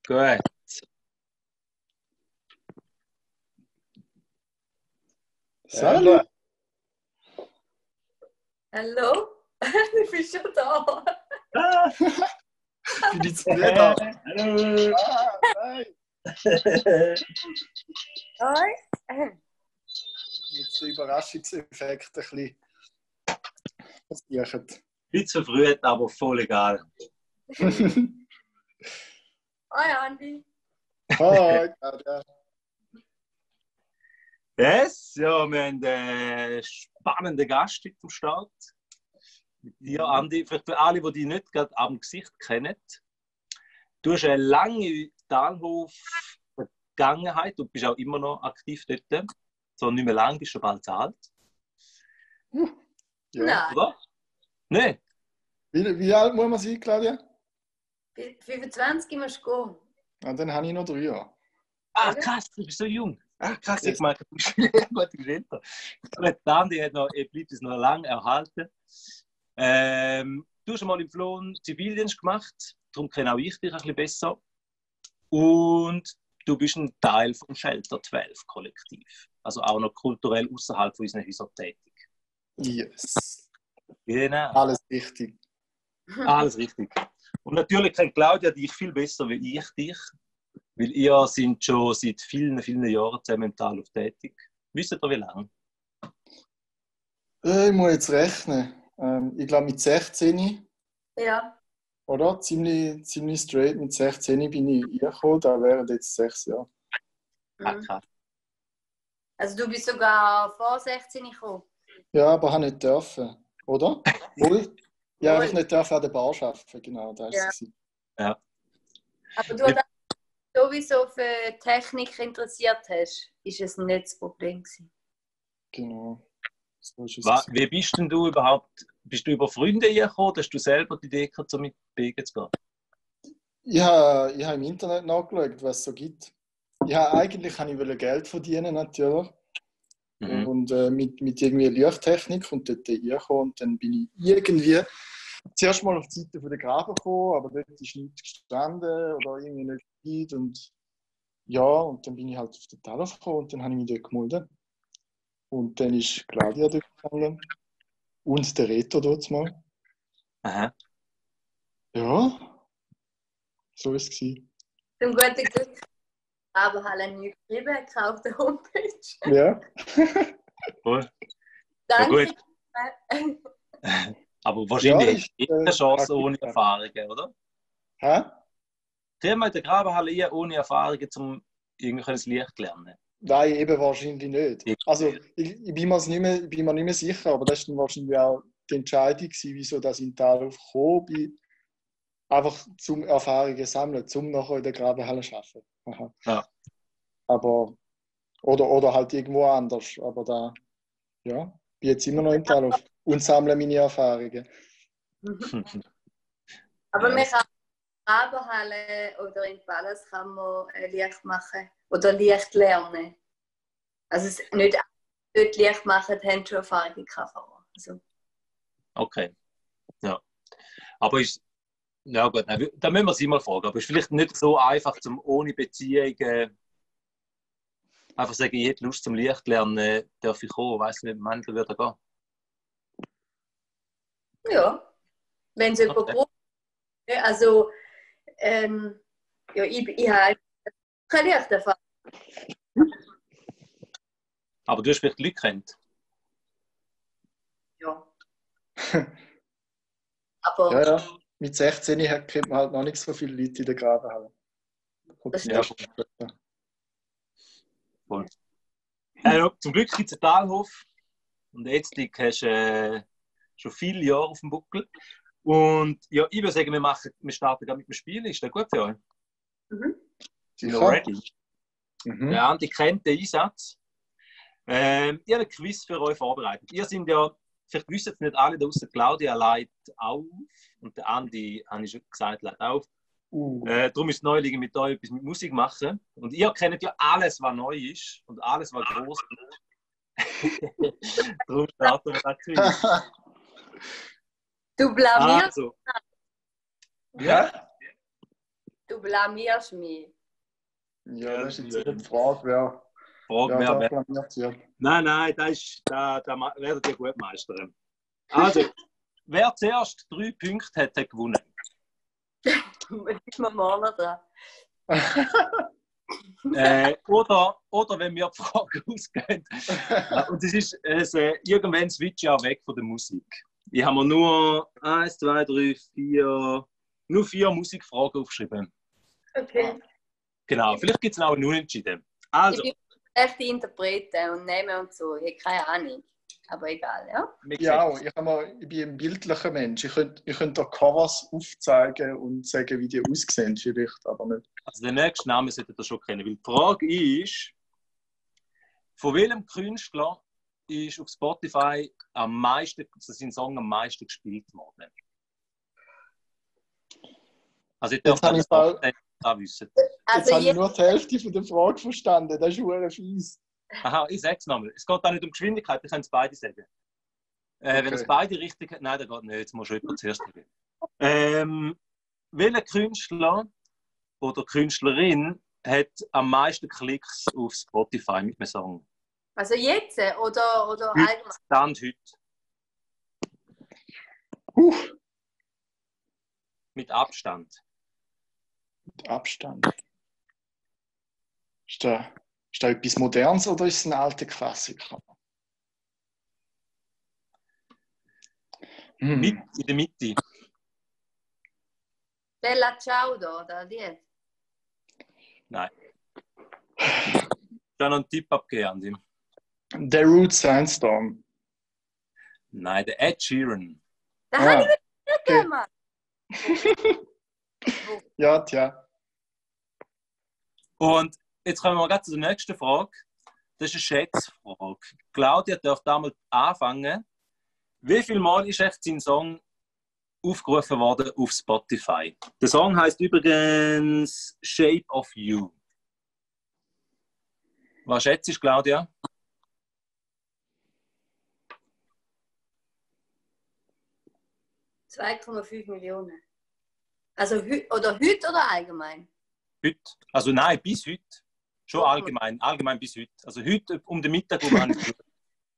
Gut. Salut! Hallo? Du bist schon da. Bin ich zu früh da? Hallo. Nein! Hoi. Jetzt der Überraschungseffekt ein bisschen versuchen. Nicht zu früh, aber voll egal. Hoi, Andi. Hi, Claudia. Yes, ja, wir haben einen spannenden Gast heute am Start. Mit dir, Andi. Vielleicht für alle, die dich nicht gerade am Gesicht kennen. Du hast eine lange Talhof-Vergangenheit. Du bist auch immer noch aktiv dort. So nicht mehr lang, bist schon bald zu alt. Ja. Nein, Oder? Nein. Wie alt muss man sein, Claudia? 25 musst du gehen. Ah, dann habe ich noch 3 Jahre. Ah, Oder? krass, du bist so jung. Ah, krass, Yes. ich meine, du bist gut älter. Gut, der Andi hat noch, bleibt es noch lange erhalten. Du hast mal im Flohen Zivildienst gemacht, darum kenne auch ich dich ein bisschen besser. Und du bist ein Teil vom Shelter 12 Kollektiv. Also auch noch kulturell außerhalb von unseren Häusern tätig. Yes. Genau. Alles richtig. Alles richtig. Und natürlich kennt Claudia dich viel besser wie ich dich. Weil ihr sind schon seit vielen, vielen Jahren zusammen im Talhof tätig. Wisst ihr wie lange? Ich muss jetzt rechnen. Ich glaube mit 16, Ja. oder? Ziemlich straight mit 16 bin ich reingekommen. Da wären jetzt 6 Jahre. Ah, krass. Also du bist sogar vor 16 gekommen. Ja, aber habe nicht dürfen, oder? Wohl? Ja, Wohl. einfach nicht dürfen an der Bar arbeiten, genau, da ist Ja. es. Ja. Aber du hast sowieso für Technik interessiert hast, ist es nicht das Problem gewesen. Genau. So ist es. Wie bist denn du überhaupt? Bist du über Freunde gekommen? Hast du selber die Idee gehabt, so mit BG zu gehen? Ich habe im Internet nachgeschaut, was es so gibt. Eigentlich wollte ich Geld verdienen, natürlich. Mhm. Und mit irgendwie Lichttechnik und dort reingekommen. Und dann bin ich irgendwie zuerst mal auf die Seite der Graben gekommen, aber dort ist nichts gestanden oder irgendwie nicht weit. Und ja, und dann bin ich halt auf den Talhof gekommen und dann habe ich mich dort gemeldet. Und dann ist Claudia dort gegangen. Und der Reto dort mal. Aha. Ja, so war es. Zum guten Glück aber halt eine neue geschrieben auf der Homepage. Ja. Cool. Danke. Aber wahrscheinlich Ja, hast du keine Chance ohne Erfahrungen, oder? Hä? Geh mal in der Grabenhalle eher ohne Erfahrungen, um irgendwie das Licht zu lernen. Nein, eben wahrscheinlich nicht. Also, ich bin mir nicht mehr sicher, aber das war dann wahrscheinlich auch die Entscheidung, wieso das in Talhof gekommen bin. Einfach zum Erfahrungen sammeln, zum nachher in der Grabenhalle arbeiten. Aha. Ja. Aber, oder halt irgendwo anders. Aber da, ja, bin jetzt immer noch im Talhof und sammle meine Erfahrungen. Aber Ja. wir kann in der Grabenhalle oder in Palace kann man Licht machen oder Licht lernen. Also es nicht alle, die dort Licht machen, haben schon Erfahrung gehabt. Also, Okay. Ja. Aber ist. Ja gut, nein, da müssen wir sie mal fragen. Aber es ist vielleicht nicht so einfach, zum ohne Beziehung einfach sagen, ich hätte Lust zum Licht lernen, darf ich kommen. Weißt du, wie manchmal würde gehen. ja, wenn es jemand Okay. braucht. Also, ja, ich habe keine Lichterfahrung. Aber du hast vielleicht Leute kennt. Ja. Aber Ja, ja. Mit 16 kennt man halt noch nicht so viele Leute in der Grabenhalle. Das Ja. stimmt. Cool. Ja, zum Glück gibt es einen Talhof. Und jetzt hast du schon viele Jahre auf dem Buckel. Und ja, ich würde sagen, wir starten gerade mit dem Spiel. Ist das gut für euch? Sind wir ready? Mhm. Der Andi kennt den Einsatz. Ich habe ein Quiz für euch vorbereitet. Ihr sind ja, vielleicht wissen es nicht alle, da aussen Claudia leitet auf und der Andi, habe ich schon gesagt, leitet auf. Darum ist es neu, mit euch etwas mit Musik machen. Und ihr kennt ja alles, was neu ist und alles, was groß ist. Darum starten wir das Quiz. du blamierst. Also. Ja? Du blamierst mich. Ja, das ist jetzt die Frage, wer da blamiert wird. Nein, da werdet ihr gut meistern. Also, wer zuerst 3 Punkte hat, hat gewonnen. Ist man morgen dran. Oder wenn wir die Frage ausgehen. Und das ist irgendwann switch ich auch weg von der Musik. Ich habe mir nur 1, 2, 3, 4, nur 4 Musikfragen aufgeschrieben. Okay. Genau, vielleicht gibt es auch einen Unentschieden. Also, Ich bin echte Interpreten und nehme und so. Ich habe keine Ahnung. Aber egal, ja? Ja, ich bin ein bildlicher Mensch. Ich könnte da Covers aufzeigen und sagen, wie die aussehen, vielleicht, aber nicht. Also den nächsten Namen solltet ihr schon kennen. Weil die Frage ist, von welchem Künstler ist auf Spotify sein Song am meisten gespielt worden? Also ich darf das auch wissen. Jetzt habe ich nur die Hälfte von der Frage verstanden. Das ist verdammt fies. Aha, ich sage es nochmal. Es geht auch nicht um Geschwindigkeit, ich kann es beide sagen. Wenn es beide richtig hat, nein, das geht nicht. Jetzt muss schon jemand zuerst sagen. Welcher Künstler oder Künstlerin hat am meisten Klicks auf Spotify mit einem Song? Also jetzt oder allgemein? Stand heute. Mit Abstand. Mit Abstand. Ist da etwas Modernes oder ist es ein alter Klassiker? In der Mitte. Bella Ciao da, oder die? Nein. Ich kann noch einen Tipp abgeben, Andi. The Root Sandstorm. Nein, der Ed Sheeran. Da habe ich nicht okay. gemacht. Ja, tja. Und jetzt kommen wir gerade zu der nächsten Frage. Das ist eine Schätzfrage. Claudia darf damals anfangen. Wie viel Mal ist echt sein Song aufgerufen worden auf Spotify? Der Song heißt übrigens Shape of You. Was schätzt du, Claudia? $2,5 Millionen. Also heute oder allgemein? Heute. Also nein, bis heute. Schon allgemein bis heute. Also heute um den Mittag habe ich es.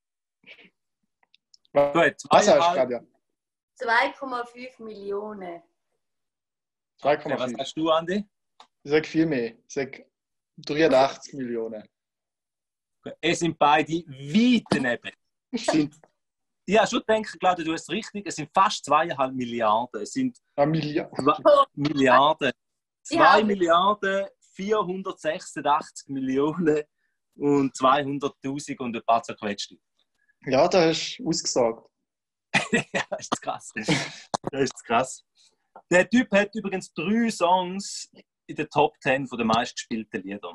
Gut, was hast du gerade, ja? 2,5 Millionen. 3,5. Was hast du, Andi? Ich sage viel mehr. Ich sage 83 Millionen. Es sind beide weit daneben. Ich habe schon gedacht, Claudia, du hast es richtig. Es sind fast 2,5 Milliarden. Es sind Milliarden. 2 Milliarden, 486 Millionen und 200.000 und ein paar zerquetschte. Ja, da hast du ausgesagt. Ja, das ist krass. Das ist krass. Der Typ hat übrigens 3 Songs in der Top 10 der meistgespielten Lieder.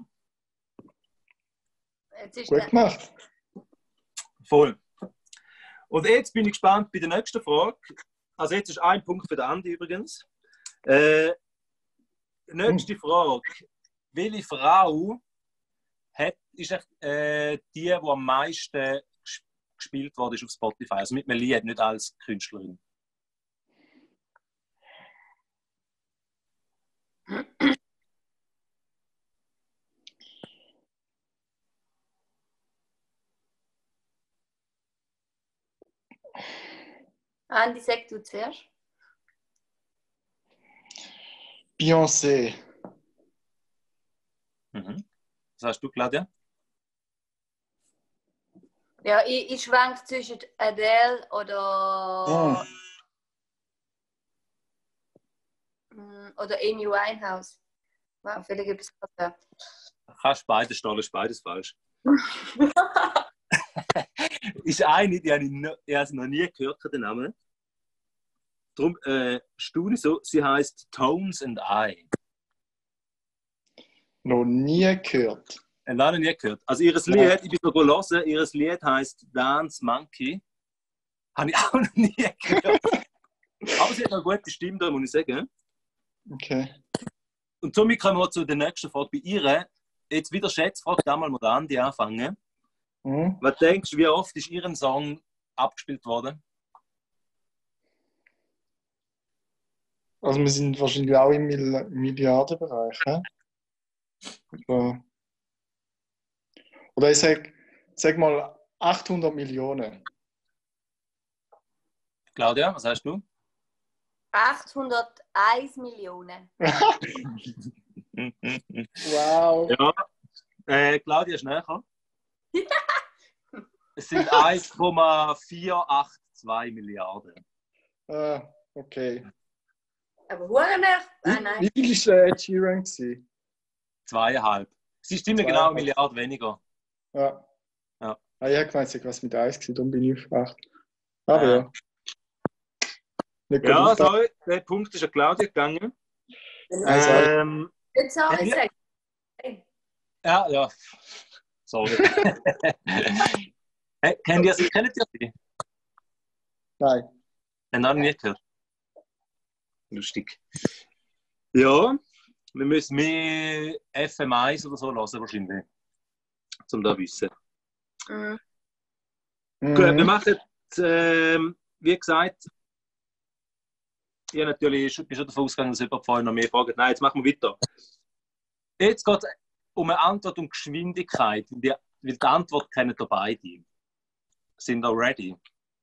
Gut gemacht. Voll. Und jetzt bin ich gespannt bei der nächsten Frage. Also jetzt ist ein Punkt für den Andi übrigens. Nächste Frage. Welche Frau ist die am meisten gespielt worden ist auf Spotify? Also mit einem Lied, nicht als Künstlerin. Andi, sag du zuerst. Beyoncé. Mhm. Was hast du, Claudia? Ja, ich schwank zwischen Adele oder Amy Winehouse. Wow, vielleicht etwas anderes. Kannst beides stellen, ist beides falsch. Ist eine, die habe ich noch nie gehört, den Namen. Darum staune ich so, sie heisst Tones and I. Noch nie gehört. Noch nie gehört. Also ihr Lied, ich bin noch hören, ihr Lied heisst Dance Monkey. Habe ich auch noch nie gehört. Aber sie hat eine gute Stimme, da muss ich sagen. Okay. Und somit kommen wir zu der nächsten Frage bei ihr. Jetzt wieder Schätzfrage, da mal mit Andi anfangen. Was denkst du, wie oft ist Ihren Song abgespielt worden? Also wir sind wahrscheinlich auch im Milliardenbereich. Hä? Aber- Oder ich sag mal 800 Millionen. Claudia, was hast du? 801 Millionen. Wow. Ja, Claudia ist näher. Es sind 1,482 Milliarden. Okay. Aber Hurenach? Nein. Wie viel war Ed Sheeran gewesen? 2,5. Es ist ziemlich genau 1 Milliarde weniger. Ja. Ja. Ah, ich habe gemeint, es war was mit 1 gewesen, darum bin ich auf 8. Aber ja. Nicht Ja, gut so, der Punkt ist an Claudia gegangen. Jetzt sorry, sag. Ja. Sorry. Kennt ihr sie? Nein. Noch nie gehört. Lustig. Ja, wir müssen mehr FM1 oder so hören wahrscheinlich. Um das zu wissen. Mhm. Gut, wir machen, wie gesagt, ich habe natürlich bin schon davon ausgegangen, dass jemand vorhin noch mehr fragt. Nein, jetzt machen wir weiter. Jetzt geht es um eine Antwort und Geschwindigkeit, weil die Antwort kennen ihr beide. Sind ihr ready?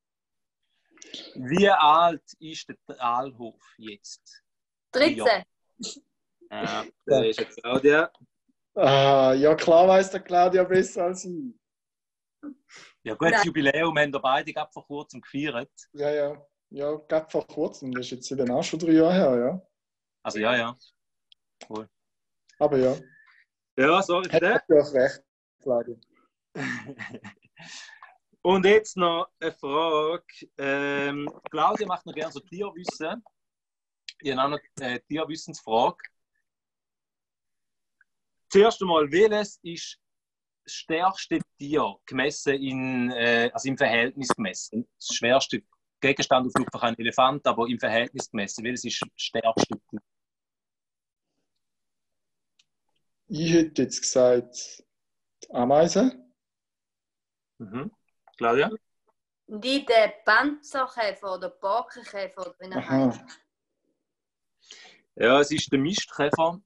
Wie alt ist der Thalhof jetzt? 13. Ja, das ist jetzt Claudia. Ja, klar weiss der Claudia besser als ich. Ja gut, das Jubiläum haben wir beide gerade vor kurzem gefeiert. Ja. Ja, gerade vor kurzem. Das ist jetzt eben auch schon 3 Jahre her, ja. Also ja. Cool. Aber ja. Ja, sorry für das. Hast du auch recht, Claudia. Und jetzt noch eine Frage. Claudia macht noch gerne so Tierwissen. Ich habe auch noch eine Tierwissensfrage. Zuerst einmal, welches ist das stärkste Tier gemessen also im Verhältnis gemessen? Das schwerste Gegenstand auf Flug ein Elefant, aber im Verhältnis gemessen. Welches ist das stärkste Tier? Ich hätte jetzt gesagt, die Ameise. Mhm. Claudia? Die der Panzerkäfer oder Borkenkäfer, oder wie er heißt. Ja, es ist der Mistkäfer.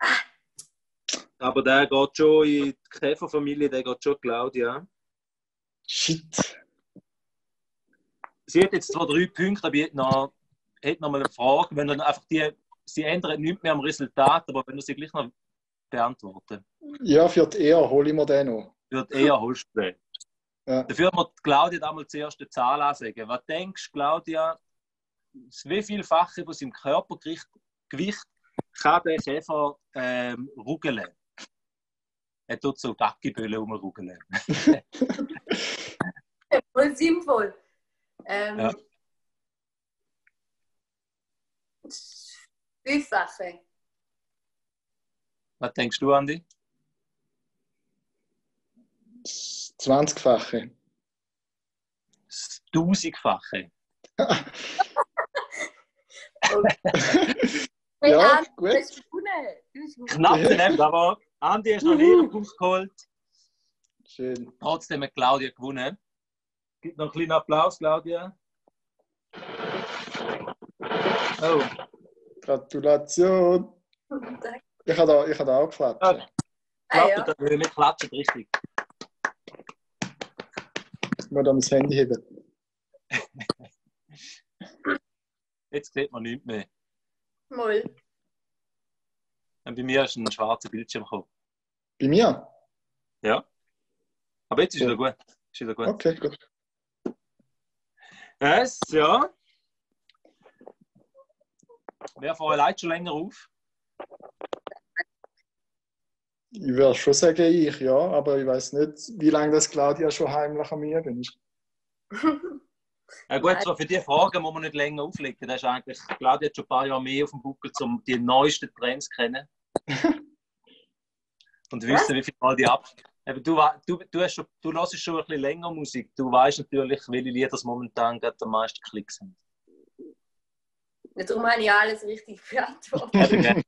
Aber der geht schon in die Käferfamilie, der geht schon Claudia. Shit. Sie hat jetzt zwar 3 Punkte, aber ich hätte noch mal eine Frage. Wenn dann einfach sie ändert nichts mehr am Resultat, aber wenn du sie gleich noch beantworten. Ja, für die Ehe hole ich mir den noch. Für die Ehe holst du den. Ja. Dafür muss Claudia damals zuerst eine Zahl ansagen. Was denkst du, Claudia, wie vielfache von seinem Körpergewicht kann der Käfer rugeln? Er tut so Gackiböllen rumrugeln. Voll sinnvoll. Ja. 5-fache. Was denkst du, Andi? 20-fache. Das 1000-fache. Ja, gut. Du hast gewonnen. Knapp daneben, aber Andi hast noch einen Punkt geholt. Schön. Trotzdem hat Claudia gewonnen. Gibt noch einen kleinen Applaus, Claudia. Oh. Gratulation. Ich habe da auch geklatscht. Klappt, wir klatschen richtig. Ich muss da mein Handy heben. Jetzt sieht man nichts mehr. Moll. Und bei mir ist ein schwarzer Bildschirm gekommen. Bei mir? Ja. Aber jetzt ist Ja. wieder gut. Ist wieder gut. Okay, gut. Yes, ja. Wer vorher leitet schon länger auf? Ich würde schon sagen, ich, ja, aber ich weiß nicht, wie lange das Claudia schon heimlich an mir ist. Ja gut, so für die Fragen muss man nicht länger auflegen. Das ist eigentlich, Claudia hat schon ein paar Jahre mehr auf dem Buckel, um die neuesten Trends zu kennen. Und wissen, wie viel Mal die ab. Aber du hörst schon ein bisschen länger Musik. Du weißt natürlich, welche Lieder momentan gerade am meisten Klicks haben. Ja, darum habe ich alles richtig beantwortet.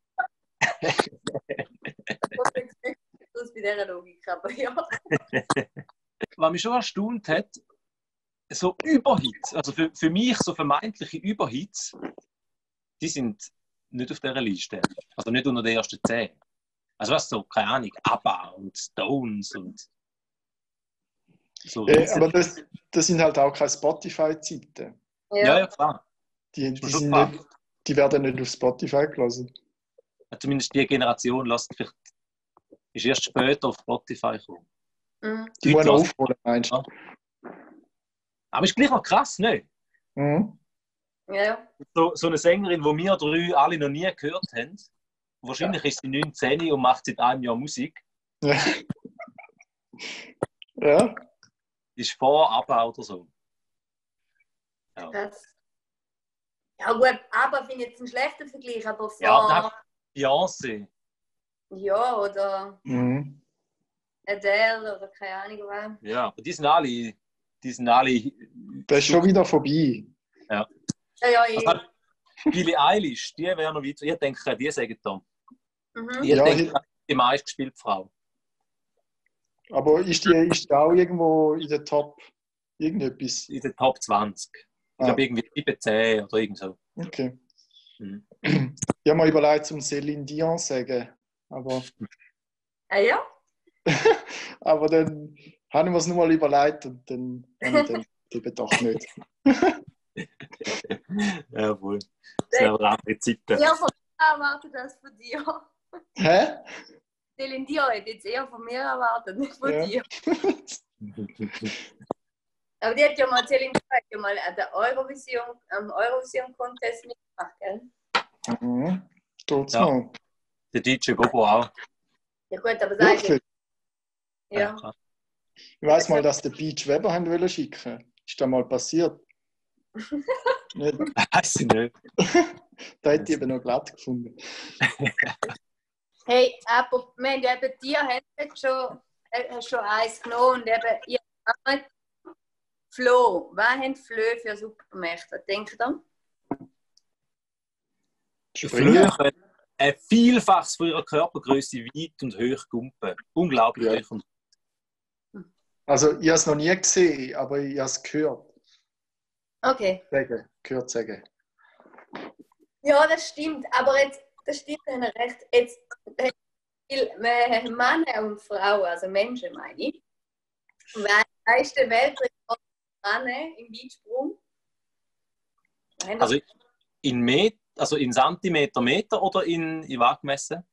Das bei dieser Logik, aber ja. Was mich schon erstaunt hat, so Überhits, also für mich so vermeintliche Überhits, die sind nicht auf dieser Liste. Also nicht unter den ersten 10. Also was so, keine Ahnung, ABBA und Stones und so. Aber das sind halt auch keine Spotify-Zeiten. Ja, klar. Die werden nicht auf Spotify gelassen. Zumindest die Generation ist erst später auf Spotify gekommen. Die muss noch aufholen, meinst du? Ja. Aber ist gleich noch krass, ne? Mhm. Ja. So eine Sängerin, die wir 3 alle noch nie gehört haben. Wahrscheinlich ist sie 19 und macht seit einem Jahr Musik. Ja. Ja. Ist vor ABBA oder so. Ja. Ja gut, aber finde ich jetzt einen schlechten Vergleich, aber vor... Ja, Beyoncé. Ja, oder Adele oder keine Ahnung was. Ja, aber die sind alle... Das ist schon wieder vorbei. Ja. Ja, Also, Billie Eilish, die wäre noch weiter. Ich denke, die sagen da. Ich Ja, denke, die meistgespielte Frau. Aber ist die auch irgendwo in der Top irgendetwas? In der Top 20. Ich glaube, irgendwie 17 oder irgend so. Okay. Mhm. Ich habe mir überlegt, zum Céline Dion zu sagen. Aber, ja? aber dann habe ich mir es nur mal überlegt und dann habe ich dann eben doch nicht. Jawohl. Das sind aber andere Zeiten. Ja, von mir erwartet das von dir. Hä? Céline Dion hätte jetzt eher von mir erwartet, nicht von dir. Aber die hat ja mal, Céline Dion hat ja mal an der Eurovision Contest mitgemacht, gell? Mhm. Tut's Ja. noch. Der DJ Gogo auch. Ja gut, aber sag ich. Wirklich? Ja. Ich weiss mal, dass der Beach Weber haben wollen schicken. Ist das mal passiert? Nicht? Weiß ich nicht. Da hätte ich eben noch glatt gefunden. Hey, aber wir haben eben dir hast schon eins genommen und eben ihr habt Flo. Was haben Flö für Supermächte? Was denkt ihr? Springen? Flöhe ein Vielfaches von ihrer Körpergröße weit und hoch gumpen. Unglaublich Ja. hoch. Und Also, ich habe es noch nie gesehen, aber ich habe es gehört. Okay. Sagen. Ja, das stimmt. Aber jetzt, das stimmt, haben ihr recht. Jetzt, Männer und Frauen, also Menschen meine ich, wer ist der Weltrekord Männer im Weitsprung? also in Zentimeter, Meter oder in Watt gemessen?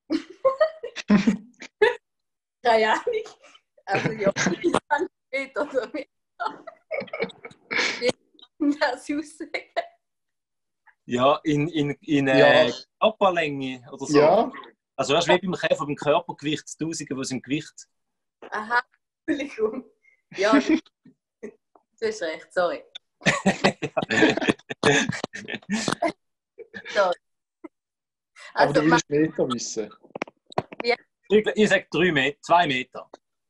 Keine Ahnung. Also ja, Meter oder mehr. Wie kann das aussagen? Ja, in Ja. Körperlänge oder so. Ja, Also weißt du, wie beim Käfer vom Körpergewicht, das Tausende, die im Gewicht. Aha, Entschuldigung. Ja, du hast recht, sorry. Sorry. aber du Also, willst Meter wissen. Ich sage 3 Meter, 2 Meter.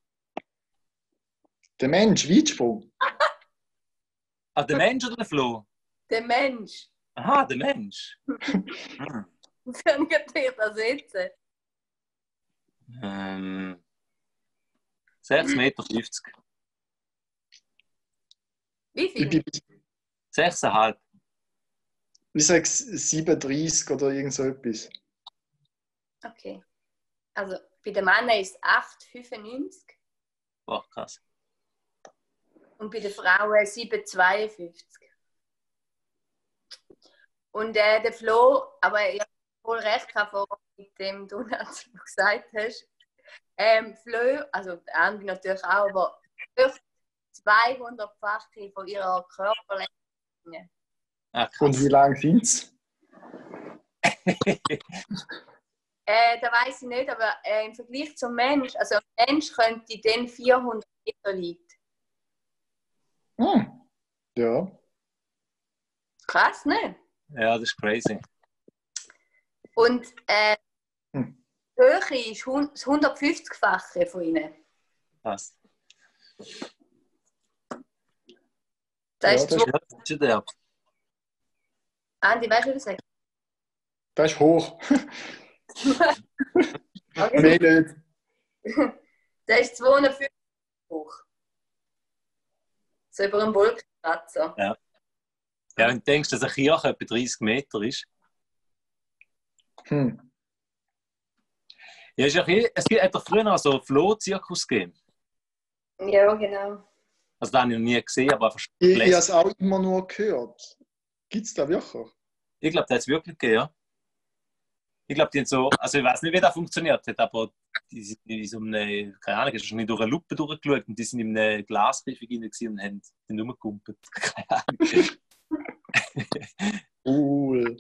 Der Mensch, Weitsprung. Also der Mensch oder der Floh? der Mensch. Aha, der Mensch. Hm. Dann geht ich das jetzt. 6,50 Meter. Wie Ich, viel? bin, 6,5. ich sage 37 oder irgend so etwas. Okay. Also bei den Männern ist es 8,95 Boah, krass. und bei den Frauen 7,52. Und der Flo, aber ich habe voll recht gehabt, vorhin mit dem du gesagt hast. Flo, also Andi natürlich auch, aber 200-fache von ihrer Körperlänge. Ah, krass. Und wie lang sind es? Da weiß ich nicht, aber im Vergleich zum Mensch, also ein Mensch könnte dann 400 Meter liegen. Ja. Krass, ne? Ja, das ist crazy. Und die Höhe ist das 150-fache von ihnen. Krass. Das Ja, ist das zwei. Ja, das ist schon der. Andi, weißt du, was ich sage? Das ist hoch. Okay. Mehr nicht. Der ist 250 hoch. So über einen Wolkenkratzer. Ja, wenn du denkst, dass eine Kirche etwa 30 Meter ist. Hm. Ja, ist ja hat doch früher noch so einen Flohzirkus gegeben. Ja, genau. Also, den habe ich noch nie gesehen, aber einfach Ich habe gelesen. es auch immer nur gehört. Gibt es da wirklich? Ich glaube, der hat es wirklich gegeben, ja. Ich glaube, die haben so, also ich weiß nicht, wie das funktioniert hat, aber die sind in so eine, keine Ahnung, hast du nicht durch eine Lupe durchgeschaut und die sind in einem Glaskäfig rein und haben den rumgekumpelt. Keine Ahnung. Cool.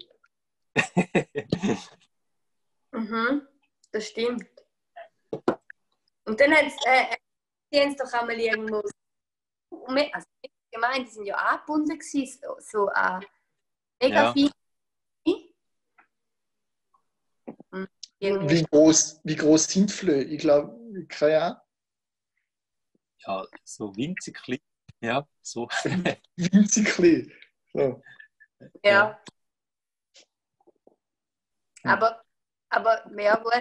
Mhm, das stimmt. Und dann haben sie doch einmal irgendwo, also gemeint, die sind ja angebunden gewesen, so an mega Ja. viel. Wie groß sind Flöhe? Ich glaube, keine Ahnung. Ja, so winzig klein. Ja, so. Winzig klein. So. Ja. Hm. Aber mehr gut.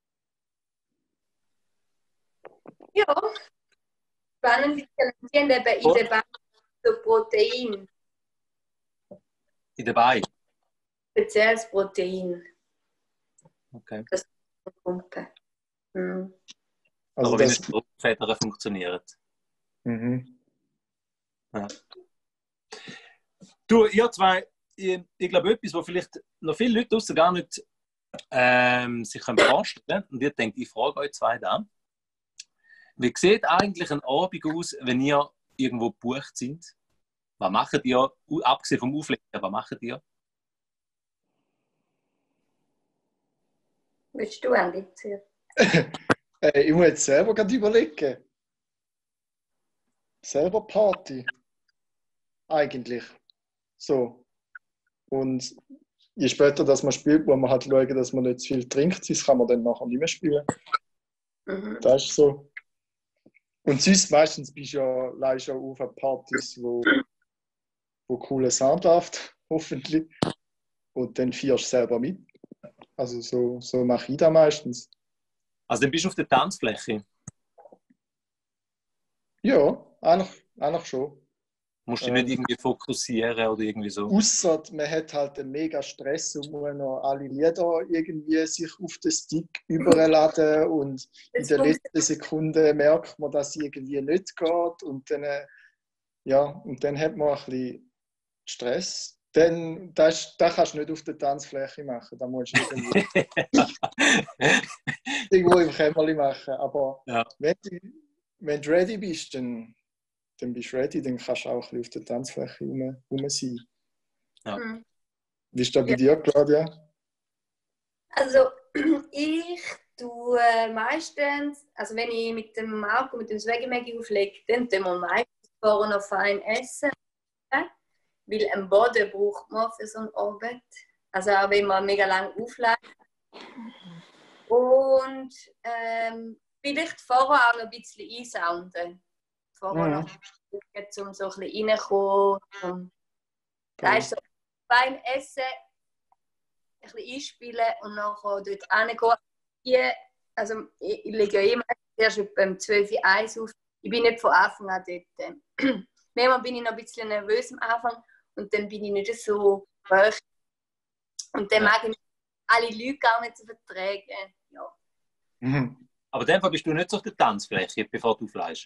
Ja. Spannend, die haben eben in der Bank so Protein, In der Beine. spezielles Protein. Okay. Das pumpen. Mhm. Also aber wie das, eine Strohfeder funktioniert. mhm. Ja. Du, ihr zwei, ich glaube, etwas, wo vielleicht noch viele Leute draussen gar nicht sich vorstellen können. Und ihr denkt, ich frage euch zwei da. Wie sieht eigentlich ein Abend aus, wenn ihr irgendwo gebucht seid? Was macht ihr, abgesehen vom Auflegen, was macht ihr? Willst du, Andi? Ich muss jetzt selber gerade überlegen. Selber Party. Eigentlich. So. Und je später dass man spielt, muss man halt schauen, dass man nicht zu viel trinkt, sonst kann man dann nachher nicht mehr spielen. Mhm. Das ist so. Und sonst meistens bist du ja leider auf Partys, wo cooler Sound läuft, hoffentlich. Und dann fährst du selber mit. Also so mache ich das meistens. Also dann bist du auf der Tanzfläche. Ja, eigentlich schon. Musst dich nicht irgendwie fokussieren oder irgendwie so. Ausser man hat halt einen mega Stress und muss noch alle Lieder irgendwie sich auf den Stick überladen und in der letzten Sekunde merkt man, dass es irgendwie nicht geht und dann, und dann hat man ein bisschen Stress. Dann, das kannst du nicht auf der Tanzfläche machen, da musst du irgendwo im Kämmerchen machen. Aber Ja. wenn du ready bist, dann bist du ready, dann kannst du auch ein bisschen auf der Tanzfläche rum sein. Ja. Mhm. Wie ist das bei dir, Claudia? Also, ich tue meistens, also wenn ich mit dem Marco, mit dem Swaggy auflege, dann tun wir meistens vorher noch fein essen. Weil einen Boden braucht man für so einen Abend. Also auch wenn man mega lang auflegt. Und vielleicht vorher auch noch ein bisschen einsounden. Vorher noch um so ein bisschen reinkommen. Da ist so fein essen, ein bisschen einspielen und nachher dort hingehen. Also ich lege ja immer erst beim 12 Uhr Eis auf. Ich bin nicht von Anfang an dort. Manchmal bin ich noch ein bisschen nervös am Anfang und dann bin ich nicht so hoch. Und dann mag ich alle Leute gar nicht so vertragen. Ja. Mhm. Aber in dem Fall bist du nicht so auf der Tanzfläche, bevor du fleischst.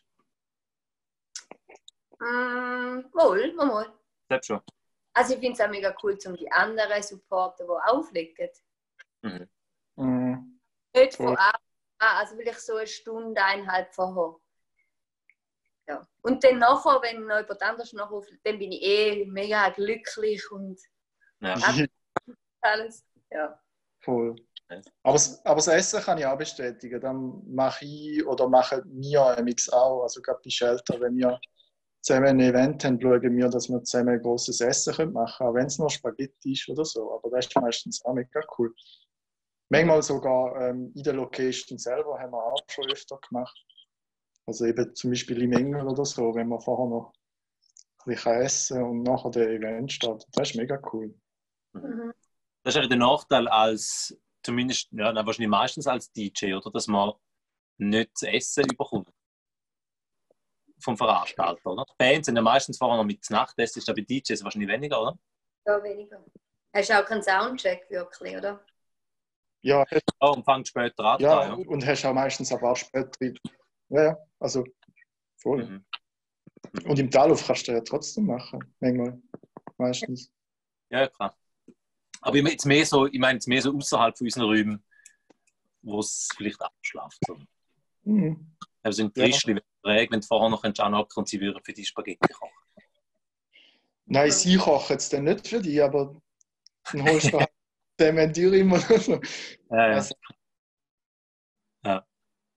Mal. Selbst schon. Also ich finde es auch mega cool, um die anderen supporten, die auflegen. Mhm. Mhm. Nicht von Anfang an, also vielleicht so eine Stunde, 1,5 vorher. Ja. Und dann nachher, wenn noch jemand anderes noch auflegt, dann bin ich mega glücklich und alles. Ja. Voll. Aber das Essen kann ich auch bestätigen. Dann mache ich oder machen wir MX auch. Also gerade bei Shelter, wenn wir zusammen ein Event haben, schauen wir, dass wir zusammen ein grosses Essen machen können. Auch wenn es nur Spaghetti ist oder so. Aber das ist meistens auch mega cool. Manchmal sogar in der Location selber haben wir auch schon öfter gemacht. Also eben zum Beispiel im Engel oder so, wenn man vorher noch ein bisschen essen und nachher der Event startet. Das ist mega cool. Mhm. Das ist ja der Nachteil als, zumindest, ja, wahrscheinlich meistens als DJ, oder? Dass man nicht das Essen überkommt. Vom Veranstalter, oder? Die Bands sind ja meistens vorher noch mit Nachtessen, ist da bei DJs wahrscheinlich weniger, oder? Ja, weniger. Hast du auch keinen Soundcheck wirklich, oder? Ja, und fängt später an. ja, und hast auch meistens ein paar später. Ja, also voll. Mhm. Und im Talhof kannst du ja trotzdem machen, manchmal, meistens. Ja, klar. Aber ich meine jetzt mehr so außerhalb von unseren Räumen, wo es vielleicht abschläft. So. Mhm. Also ein Ja. Trischli, wenn du vorher noch anhocken und sie würden für die Spaghetti kochen. Nein, sie kochen es dann nicht für dich, aber dann holst du halt den Tür immer noch so. Ja, ja. Also, Ja.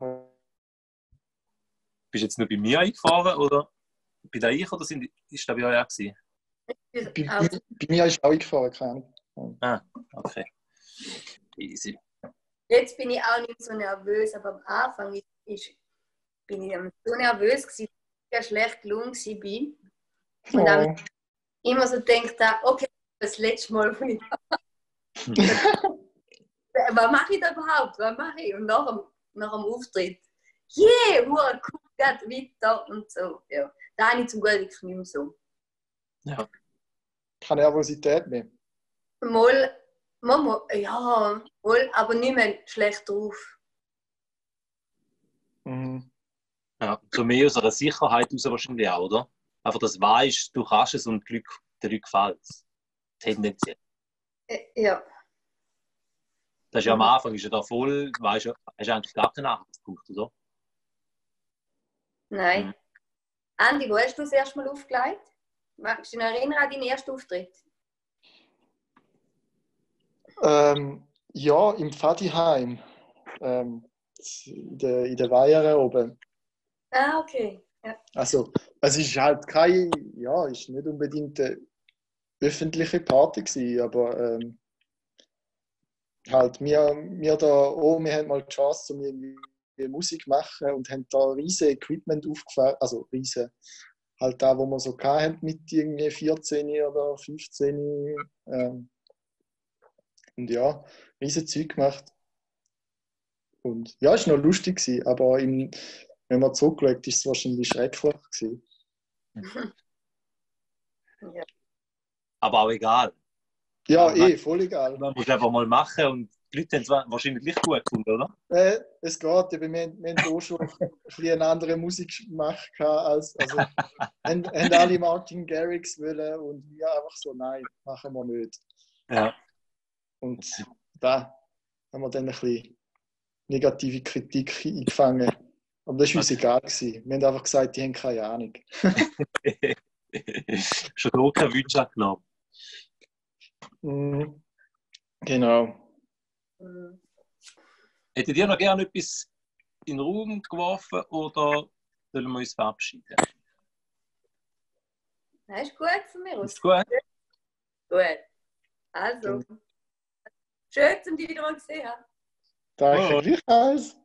Bist du jetzt nur bei mir eingefahren oder bei der ich oder ist das bei euch auch gewesen? bei mir ist auch eingefahren, keine Ahnung. Ah, okay. Easy. Jetzt bin ich auch nicht so nervös, aber am Anfang bin ich so nervös gewesen, dass ich schlecht gelungen war. Und dann immer so gedacht, okay, das letzte Mal, wo ich was mache ich da überhaupt? Was mache ich? Und nach dem Auftritt, hurra, cool, geht weiter und so. Ja. Da habe ich zum Glück nicht mehr so. Ja. Keine Nervosität mehr. Ja, aber nicht mehr schlecht drauf. Mhm. Ja, so mehr aus einer Sicherheit raus wahrscheinlich auch, oder? Einfach, dass du weißt, du kannst es und den Leuten gefällt es. Tendenziell. Ja. Das ist ja am Anfang, ist ja da voll, weißt du, hast du eigentlich gar keinen Anhaltspunkt, oder? Nein. Mhm. Andi, wo hast du das erste Mal aufgelegt? Magst du dich noch erinnern an deinen ersten Auftritt? Ja, im Pfadiheim. In der Weiher oben. Ah, okay. Ja. Also, es ist halt ist nicht unbedingt eine öffentliche Party gewesen, aber halt, wir da oben, wir haben mal die Chance, um irgendwie Musik zu machen und haben da riesen Equipment aufgefahren, also riesen, halt da, wo wir so hatten mit irgendwie 14 oder 15. Und ja, riesen Zeug gemacht. Und ja, es war noch lustig gewesen, aber wenn man zurückschaut, ist es wahrscheinlich schrecklich gewesen. Ja. Aber auch egal. Ja, voll egal. Man muss einfach mal machen und die Leute haben es wahrscheinlich gleich gut gefunden, oder? Es geht, wir haben auch schon ein bisschen eine andere Musikgeschmack gehabt, also haben alle Martin Garrix wollen und wir einfach so, nein, machen wir nicht. Ja. Und da haben wir dann ein bisschen negative Kritik eingefangen. Aber das war uns egal gewesen. Wir haben einfach gesagt, die haben keine Ahnung. Schon auch kein Wunsch angenommen. Genau. Hättet ihr noch gerne etwas in den Raum geworfen oder sollen wir uns verabschieden? Das ist gut von mir aus. Ist gut? Gut. Also, schön, dass ich dich wieder mal gesehen habe. Danke, gleichfalls.